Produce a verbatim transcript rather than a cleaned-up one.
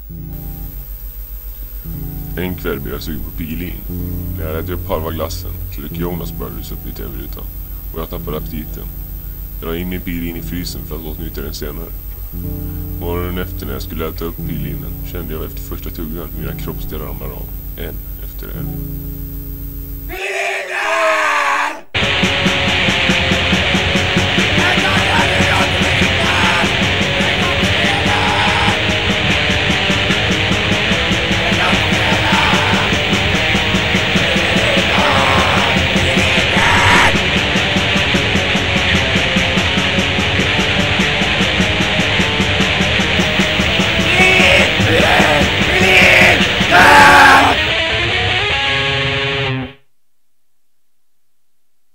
En kväll blev jag sugen på Piggelin. När jag äter upp halva glassen tryckte Jonas Brothers upp i tv-rutan och jag tappade aptiten. Jag la in min Piggelin i frysen för att åtnjuta den senare. Morgonen efter när jag skulle äta upp Piggelinen kände jag efter första tuggan hur mina kroppsdelar ramlade av, en efter en.